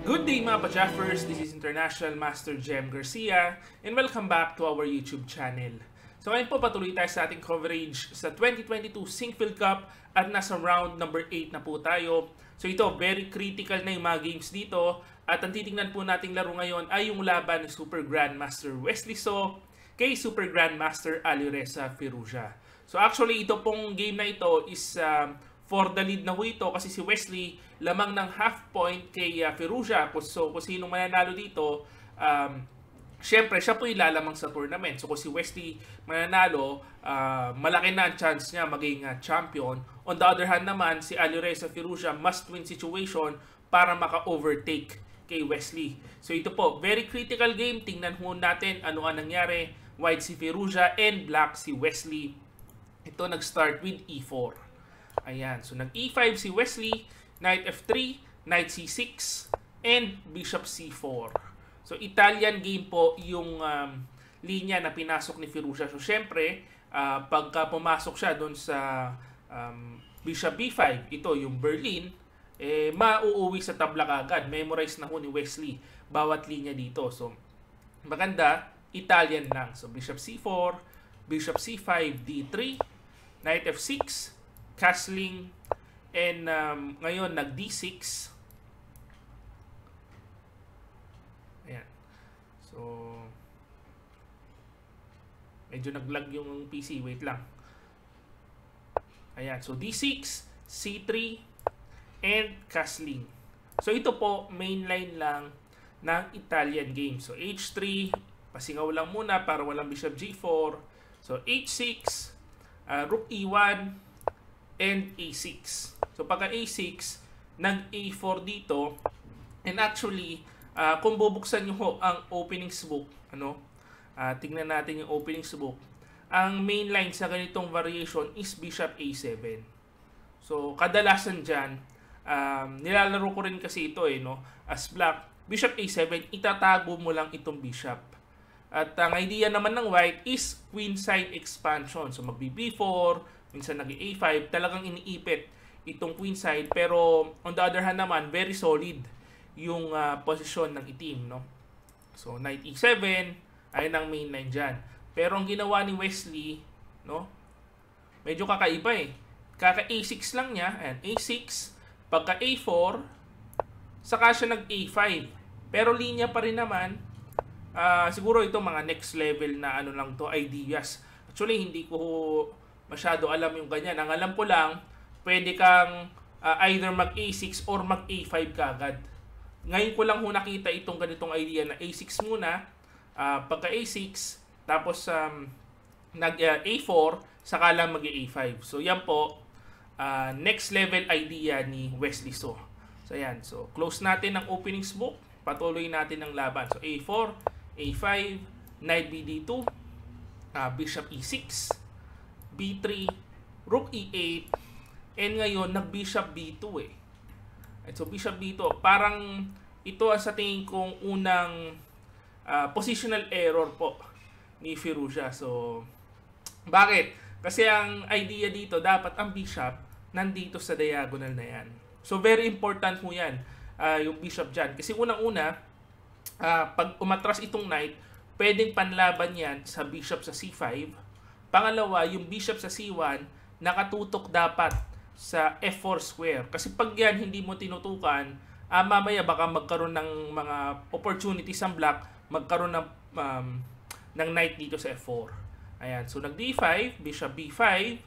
Good day mga pa-Jaffers, this is International Master Jem Garcia and welcome back to our YouTube channel. So ngayon po patuloy tayo sa ating coverage sa 2022 Sinquefield Cup at nasa round number 8 na po tayo. So ito, very critical na yung mga games dito at ang titingnan po nating laro ngayon ay yung laban ni Super Grandmaster Wesley So kay Super Grandmaster Alireza Firouzja. So actually ito pong game na ito is for the lead na ho ito kasi si Wesley lamang ng half point kay Firouzja. So kung sino mananalo dito, syempre siya po ilalamang sa tournament. So kung si Wesley mananalo, malaki na ang chance niya maging champion. On the other hand naman, si Alireza Firouzja must-win situation para maka-overtake kay Wesley. So ito po, very critical game. Tingnan ho natin ano ang nangyari. White si Firouzja and black si Wesley. Ito nag-start with E4. Ayan, so nag-E5 si Wesley, Knight F3, Knight C6, and Bishop C4. So Italian game po yung linya na pinasok ni Firouzja. So syempre, pagka pumasok siya doon sa Bishop B5, ito yung Berlin, mauuwi sa tabla kagad. Memorize na ho ni Wesley bawat linya dito. So maganda, Italian lang. So Bishop C4, Bishop C5, D3, Knight F6, castling, and ngayon nag D6. Ayan. So medyo naglag yung PC, wait lang. Ayan, so D6, C3, and castling. So ito po, mainline lang ng Italian game. So H3, pasingaw lang muna para walang Bishop G4. So H6, Rook E1, and A6. So pagka A6, nag-A4 dito. And actually, kung bubuksan nyo ho ang openings book, tingnan natin yung openings book. Ang main line sa ganitong variation is Bishop A7. So kadalasan dyan, nilalaro ko rin kasi ito as black. Bishop A7, itatago mo lang itong bishop. At ang idea naman ng white is queenside expansion. So mag-B4, minsan nag-A5, talagang iniipit itong queenside. Pero on the other hand naman, very solid yung posisyon ng itim. So Knight E7, ayun ang main line dyan. Pero ang ginawa ni Wesley, medyo kakaiba Kaka A6 lang niya, ayan, A6, pagka A4, saka siya nag-A5. Pero linya pa rin naman, siguro ito mga next level na lang to, ideas. Actually, hindi ko masyado alam yung ganyan. Ang alam ko lang, pwede kang either mag-A6 or mag-A5 kagad. Ngayon ko lang nakita itong ganitong idea na A6 muna, pagka A6, tapos nag-A4, saka lang mag-A5. So yan po, next level idea ni Wesley So. So yan, so close natin ang openings book, patuloy natin ang laban. So A4, A5, Knight BD2, Bishop E6, B3, Rook E8, and ngayon nag-Bishop B2 And so Bishop B2, parang ito sa tingin kong unang positional error po ni Firouzja. So bakit? Kasi ang idea dito, dapat ang bishop nandito sa diagonal na yan. So very important mo yan, yung bishop dyan. Kasi unang-una, pag umatras itong knight, pwedeng panlaban yan sa bishop sa C5. Pangalawa, yung bishop sa C1, nakatutok dapat sa F4 square. Kasi pag yan hindi mo tinutukan, mamaya baka magkaroon ng mga opportunities ang black, magkaroon ng knight dito sa F4. Ayan, so nag-D5, bishop B5.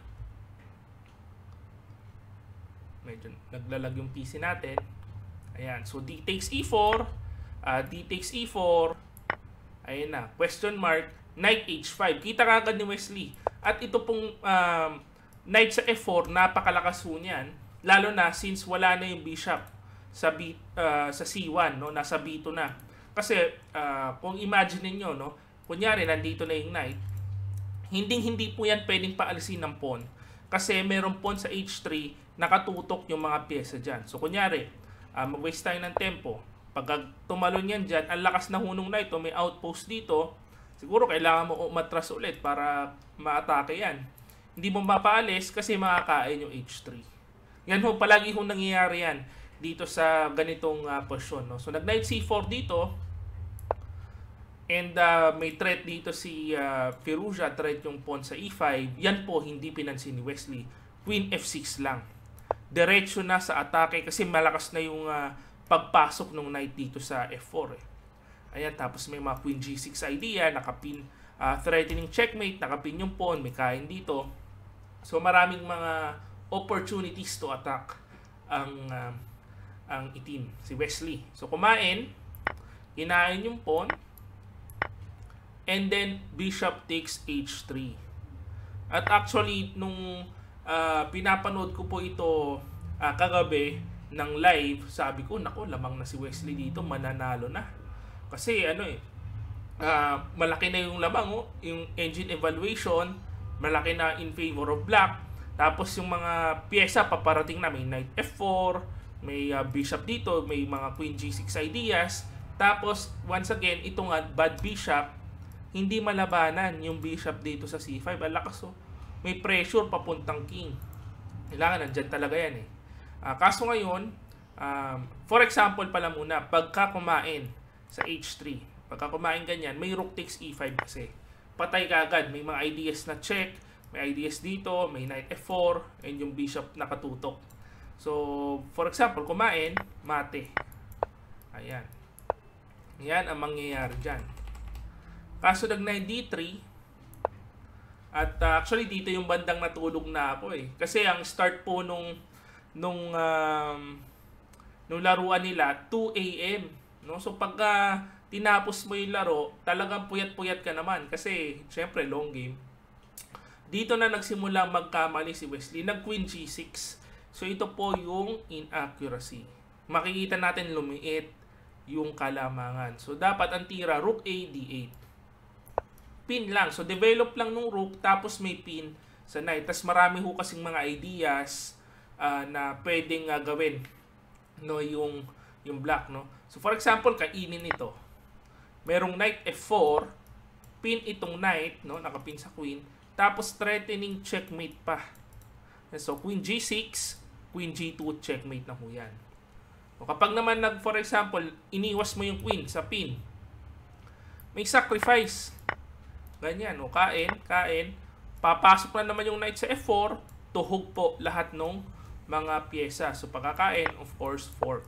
Medyo naglalag yung PC natin. Ayan, so D takes E4, D takes E4. Ayan na, question mark. Knight H5. Kita kagad ni Wesley. At ito pong knight sa F4, napakalakas ho niyan. Lalo na since wala na yung bishop sa C1, nasa B2 na. Kasi kung imagine niyo, kunyari nandito na yung knight, hindi po yan pwedeng paalisin ng pawn. Kasi meron pawn sa H3, nakatutok yung mga pyesa dyan. So kunyari, mag-waste tayo ng tempo. Pag tumalon yan dyan, ang lakas na hunong knight, may outpost dito, siguro kailangan mo umatras ulit para ma-atake yan. Hindi mo mapaalis kasi makakain yung H3. Yan ho, palagi ho nangyayari yan. dito sa ganitong posisyon, no? So nag-knight c4 dito, and may threat dito si Firouzja, threat yung pawn sa e5. Yan po hindi pinansin ni Wesley. Queen f6 lang. Diretso na sa atake kasi malakas na yung pagpasok ng knight dito sa f4 eh. Ayan, tapos may mga queen g6 idea, nakapin, threatening checkmate, nakapin yung pawn, may kain dito. So maraming mga opportunities to attack ang itim, si Wesley. So kumain, kinain yung pawn, and then bishop takes h3. At actually, nung pinapanood ko po ito kagabi ng live, sabi ko, nako, lamang na si Wesley dito, mananalo na. Kasi malaki na yung lamang, yung engine evaluation, malaki na in favor of black. Tapos yung mga pyesa paparating na, may knight f4, may bishop dito, may mga queen g6 ideas. Tapos once again, ito nga bad bishop, hindi malabanan yung bishop dito sa c5. Alakas, may pressure papuntang king. Kailangan nandyan talaga yan eh. Kaso ngayon, for example pala muna, pagka kumain sa h3, pagka kumain ganyan, may rook takes e5 kasi. Patay ka agad, may mga ideas na check, may ideas dito, may knight f4, and yung bishop nakatutok. So, for example, kumain, mate. Ayan. Yan ang mangyayari dyan. Kaso nag-knight d3, at actually dito yung bandang natulog na ako eh. Kasi ang start po nung laruan nila, 2 AM. No? So pagka tinapos mo yung laro, talagang puyat-puyat ka naman. Kasi, syempre, long game. Dito na nagsimula magkamali si Wesley. Nag-queen g6. So, ito po yung inaccuracy. Makikita natin lumiit yung kalamangan. So, dapat ang tira, rook a, d8. Pin lang. So, develop lang nung rook, tapos may pin sa knight. Tapos marami ho kasing mga ideas na pwedeng gawin, no, yung black, no. So, for example, kainin ito. Merong knight f4, pin itong knight, no, nakapin sa queen, tapos threatening checkmate pa. So, queen g6, queen g2, checkmate na ho yan. O kapag naman for example, iniwas mo yung queen sa pin, may sacrifice. Ganyan, o kain, papasok na naman yung knight sa f4, tuhog po lahat ng mga pyesa. So, pagkakain, of course, fork.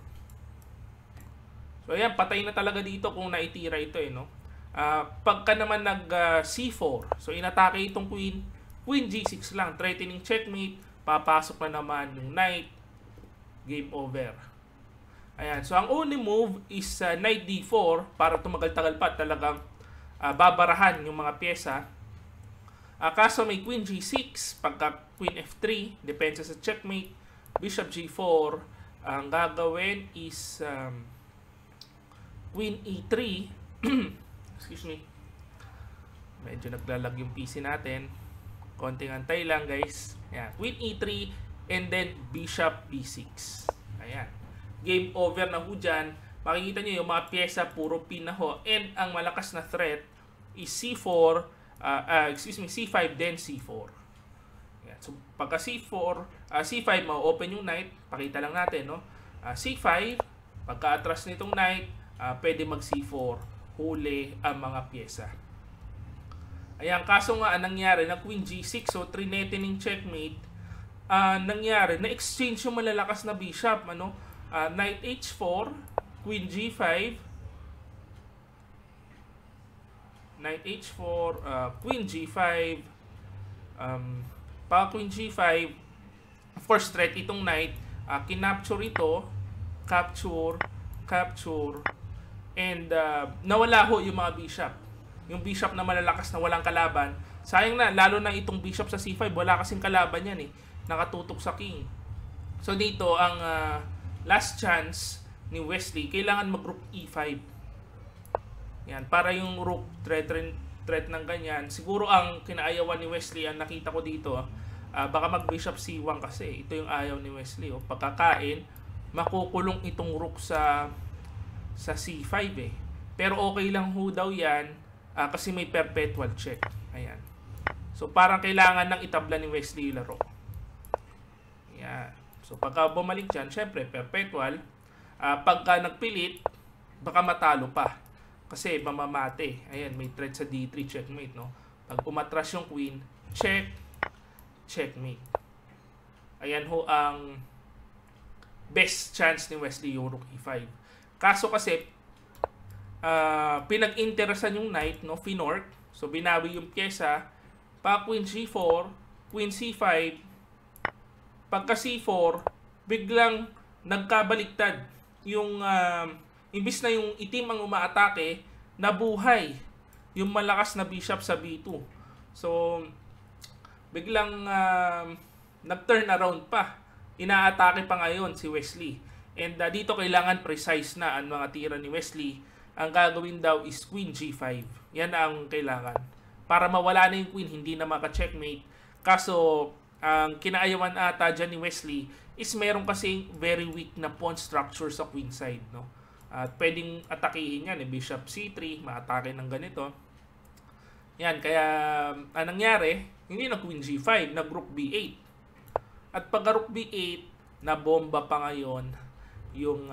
So, ayan, patay na talaga dito kung naitira ito eh, no? Pagka naman c4, so inatake itong queen g6 lang, threatening checkmate, papasok na naman yung knight, game over. Ayan, so ang only move is knight d4 para tumagal-tagal pa, talagang babarahan yung mga pyesa. Kaso may queen g6, pagka queen f3, depende sa checkmate, bishop g4, ang gagawin is queen e3, excuse me, medyo naglalag yung PC natin, konting antay lang guys. Ayan, queen e3, and then bishop b6. Ayan, game over na ho dyan. Makikita nyo yung mga pyesa puro pin na ho, and ang malakas na threat is c4, c5, then c4. Ayan, so pagka c4, c5, ma-open yung knight, pakita lang natin, no? C5, pagka atras nitong knight, pwede mag c4, huli ang mga pyesa. Ayan, kaso nga nangyari na queen g6, so threatening checkmate, nangyari na exchange yung malalakas na bishop, ano? Knight h4, queen g5, knight h4, queen g5, pag queen g5, of course threat itong knight, kinapture ito, capture, and nawala ho yung mga bishop. Yung bishop na malalakas na walang kalaban. Sayang na, lalo na itong bishop sa c5, wala kasing kalaban yan eh. Nakatutok sa king. So dito, ang last chance ni Wesley, kailangan mag-rook e5. Yan, para yung rook threat ng ganyan. Siguro ang kinaayawan ni Wesley, ang nakita ko dito, baka mag-bishop c1 kasi. Ito yung ayaw ni Wesley. Pagkakain, makukulong itong rook sa c5 eh. Pero okay lang ho daw yan kasi may perpetual check. Ayan. So parang kailangan ng itabla ni Wesley yung laro. Ayan. So pagka bumalik dyan, syempre perpetual. Pagka nagpilit, baka matalo pa. Kasi mamamate. Ayan, may threat sa D3, checkmate, no? Pag umatras yung queen, check, checkmate. Ayan ho ang best chance ni Wesley, yung rook e5. Kaso kasi, pinag-interesan yung knight, no? Finork. So binawi yung pyesa. Pa queen g4, queen c5. Pagka c4, biglang nagkabaliktad. Yung imbis na yung itim ang umaatake, nabuhay yung malakas na bishop sa b2. So biglang nag-turn around pa. Inaatake pa ngayon si Wesley. And dito kailangan precise na ang mga tira ni Wesley. Ang gagawin daw is queen g5. Yan ang kailangan. Para mawala na yung queen, hindi na maka-checkmate. Kaso ang kinaayawan ata dyan ni Wesley is meron kasing very weak na pawn structure sa queen side, no? At pwedeng atakihin yan, bishop c3, maatake ng ganito. Yan, kaya anong nangyari, hindi na queen g5, nag rook b8. At pag rook b8, nabomba pa ngayon yung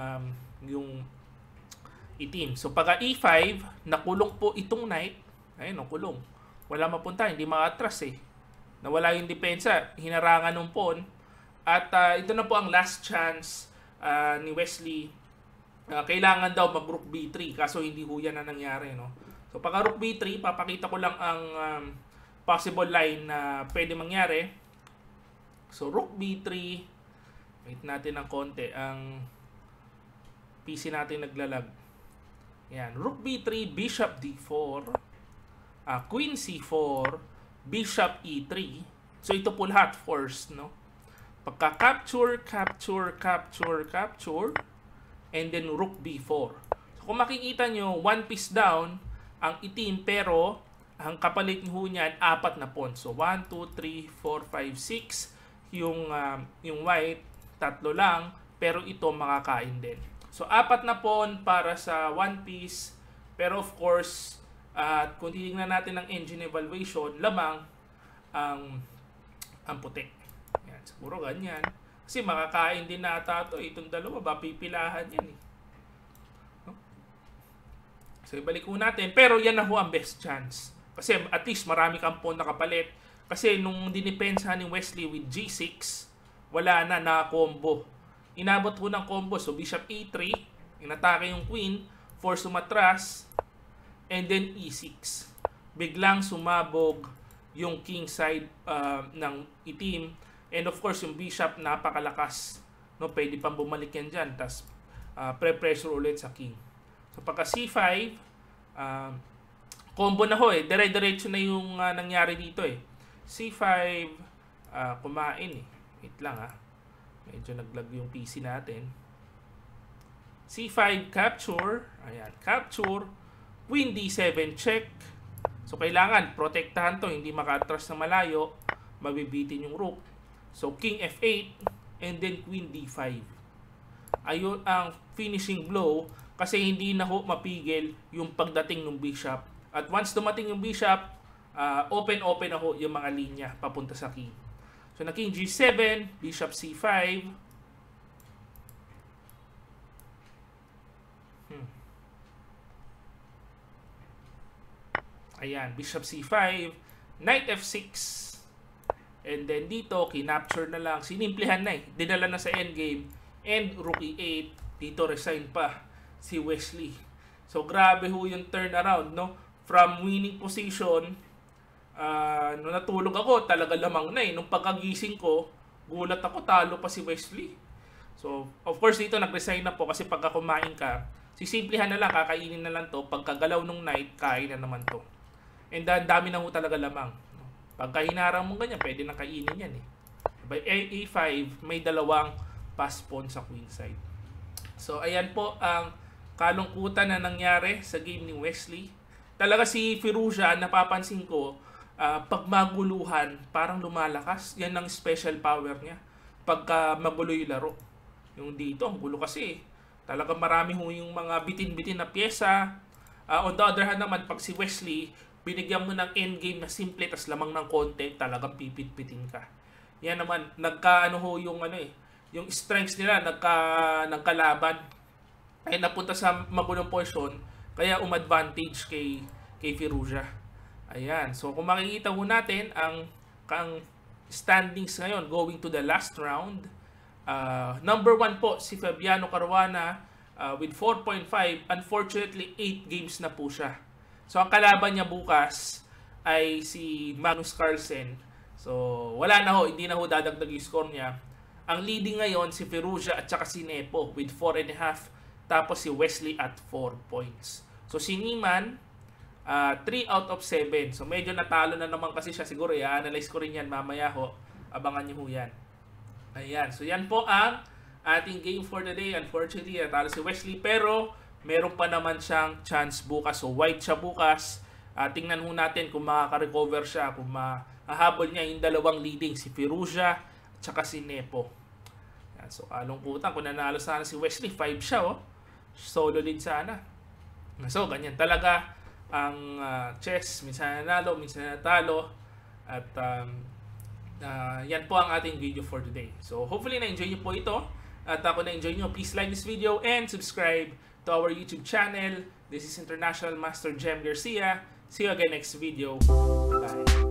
itim. So pagka e5, nakulong po itong knight. Ayun, nakulong. Wala mapunta, hindi makatras eh. Nawala yung depensa, hinarangan ng pawn. At ito na po ang last chance ni Wesley. Kailangan daw mag-rook b3 kaso hindi ho yan na nangyari, no? So pagka rook b3, papakita ko lang ang possible line na pwede mangyari. So rook b3, wait natin ng konti, ang PC natin naglalag. Yan, rook b3, bishop d4, queen c4, bishop e3. So ito po lahat first, no? Pagka capture, capture, capture, capture, and then rook b4. So kung makikita nyo, one piece down ang itim, pero ang kapalit nyo niyan, 4 na pawn. So 1, 2, 3, 4, 5, 6. Yung white, 3 lang, pero ito makakain din. So 4 na pawn para sa one piece. Pero of course, kung titingnan natin ang engine evaluation, lamang ang puti. Yan, siguro ganyan. Kasi makakain din na ata ito. Itong dalawa, pipilahan yan eh. No? So ibalik ko natin. Pero yan na ho ang best chance. Kasi at least marami kang pawn na kapalit. Kasi nung dinipensa ni Wesley with g6, wala na combo. Inabot ko ng combo. So bishop e3, inatake yung queen, force umatras, and then e6. Biglang sumabog yung king side ng itim. And of course, yung bishop napakalakas. No, pwede pang bumalik yan dyan. Tapos pre-pressure ulit sa king. So pagka c5, combo na ho eh. Dire-diretso na yung nangyari dito eh. c5, kumain eh. Wait lang medyo naglag yung PC natin. c5 capture. Ayan, capture. Queen d7 check. So kailangan protektahan to, hindi maka-atras na malayo, mabibitin yung rook. So king f8 and then queen d5. Ayun ang finishing blow kasi hindi na ho mapigil yung pagdating ng bishop. At once dumating yung bishop, open na ho yung mga linya papunta sa king. So na king g7, bishop c5. Ayan, bishop c5, knight f6, and then dito, kinapture na lang, sinimplihan na eh, dinala na sa endgame, and rook e8, dito resign pa si Wesley. So grabe ho yung turnaround, no? From winning position, nung natulog ako, talaga lamang na eh. Nung pagkagising ko, gulat ako, talo pa si Wesley. So, of course, dito nag-resign na po kasi pagka kumain ka, sisimplihan na lang, kakainin na lang to, pagkagalaw nung knight, kain na naman to. And dami na ho talaga lamang. Pagka hinarang mo ganyan, pwede na kainin yan eh. By a5, may dalawang pass pawn sa queen side. So, ayan po ang kalungkutan na nangyari sa game ni Wesley. Talaga si Firouzja, napapansin ko, pag maguluhan, parang lumalakas. Yan ang special power niya. Pagka magulo yung laro. Yung dito, ang gulo kasi. Talaga marami ho yung mga bitin-bitin na pyesa. On the other hand naman, pag si Wesley, binigyan mo ng endgame na simple tas lamang ng konti, talagang pipit-pitin ka. Yan naman, nagkaano ho yung yung strengths nila ng kalaban ay napunta sa magulong portion, kaya umadvantage kay Firouzja. Ayan. So kung makikita mo natin ang standings ngayon going to the last round, number 1 po si Fabiano Caruana with 4.5. Unfortunately, 8 games na po siya. So ang kalaban niya bukas ay si Magnus Carlsen. So wala na ho, hindi na ho dadagdag yung score niya. Ang leading ngayon si Firouzja at saka si Nepo with 4.5. Tapos si Wesley at 4 points. So si Niemann, 3 out of 7. So medyo natalo na naman kasi siya. Siguro i-analyze ko rin yan mamaya ho. Abangan nyo ho yan. Ayan. So yan po ang ating game for the day. Unfortunately, natalo si Wesley. Pero meron pa naman siyang chance bukas. So white siya bukas. Tingnan ho natin kung makaka-recover siya. Kung mahahabol niya yung dalawang leading. Si Firouzja at saka si Nepo. Ayan. So kalungkutan. Kung nanalo sana si Wesley, 5 siya oh. Solo lead sana. So ganyan talaga ang chess. Minsan nanalo, minsan natalo. At yan po ang ating video for today. So hopefully na-enjoy nyo po ito. At kung na-enjoy nyo, please like this video and subscribe to our YouTube channel. This is International Master Jem Garcia. See you again next video. Bye.